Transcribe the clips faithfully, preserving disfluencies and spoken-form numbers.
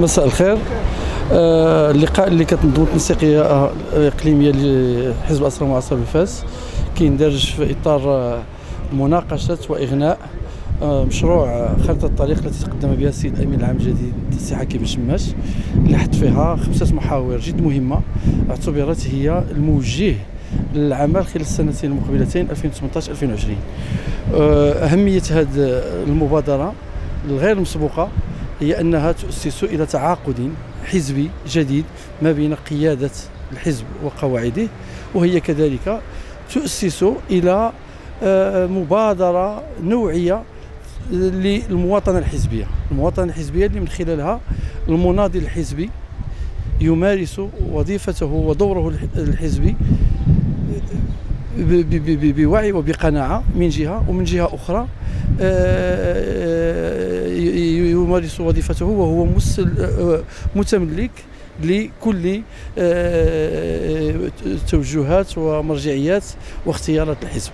مساء الخير. آه، اللقاء اللي كتنظم التنسيقيه الاقليميه لحزب الاسرى المعاصر بفاس كيندرج في اطار آه، مناقشه واغناء آه، مشروع خارطه الطريق التي تقدم بها السيد الامين العام الجديد السي حكيم الشماش، اللي حط فيها خمسه محاور جد مهمه اعتبرت هي الموجه للعمل خلال السنتين المقبلتين ألفين وثمانية عشر ألفين وعشرين. اهميه هذه المبادره الغير مسبوقه هي أنها تؤسس إلى تعاقد حزبي جديد ما بين قيادة الحزب وقواعده، وهي كذلك تؤسس إلى مبادرة نوعية للمواطنة الحزبية، المواطنة الحزبية اللي من خلالها المناضل الحزبي يمارس وظيفته ودوره الحزبي بوعي وبقناعة من جهة، ومن جهة أخرى يمارس وظيفته وهو متملك لكل توجهات ومرجعيات واختيارات الحزب.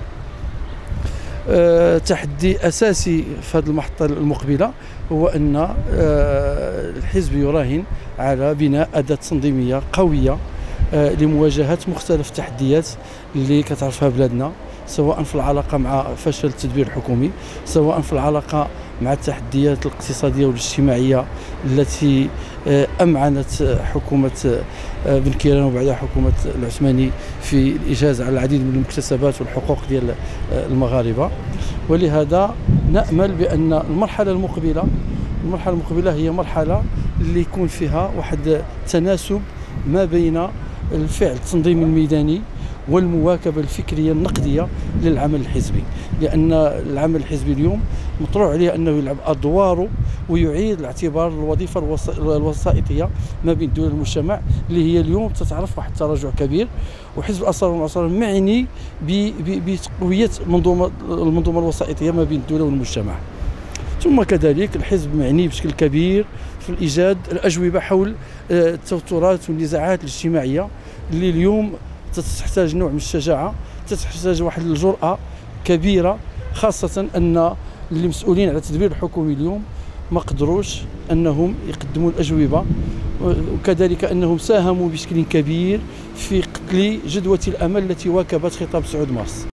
تحدي أساسي في هذه المحطة المقبلة هو أن الحزب يراهن على بناء أداة تنظيمية قوية لمواجهة مختلف التحديات اللي كتعرفها بلادنا، سواء في العلاقة مع فشل التدبير الحكومي، سواء في العلاقة مع التحديات الاقتصادية والاجتماعية التي أمعنت حكومة بن كيران وبعدها حكومة العثماني في الإجاز على العديد من المكتسبات والحقوق ديال المغاربة. ولهذا نأمل بأن المرحلة المقبلة المرحلة المقبلة هي مرحلة اللي يكون فيها واحد تناسب ما بين الفعل التنظيمي الميداني والمواكبة الفكرية النقدية للعمل الحزبي، لأن العمل الحزبي اليوم مطروح عليه أنه يلعب أدواره ويعيد الاعتبار الوظيفة الوسائطية ما بين الدولة والمجتمع اللي هي اليوم تتعرف واحد التراجع كبير. وحزب الأسرى والمعاصرة معني بتقوية منظومة المنظومة الوسائطية ما بين الدولة والمجتمع. ثم كذلك الحزب معني بشكل كبير في إيجاد الأجوبة حول التوترات والنزاعات الاجتماعية اللي اليوم تحتاج نوع من الشجاعة، تحتاج واحد الجرأة كبيرة، خاصة أن اللي مسؤولين على التدبير الحكومي اليوم ما قدروش أنهم يقدموا الأجوبة، وكذلك أنهم ساهموا بشكل كبير في قتل جدوى الأمل التي واكبت خطاب تسعة مارس.